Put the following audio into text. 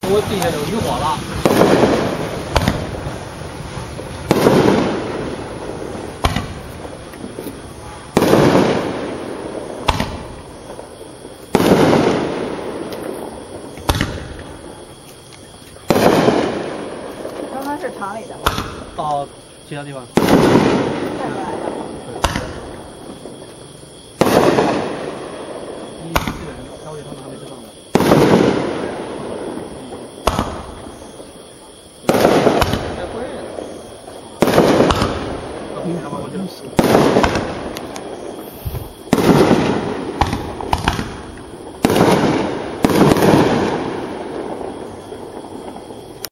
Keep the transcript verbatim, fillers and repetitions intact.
我地下有余火了。 刚刚是厂里的。 到其他地方。 带过来的。 一基本消息他们还没知道呢。 你看吧，我就是。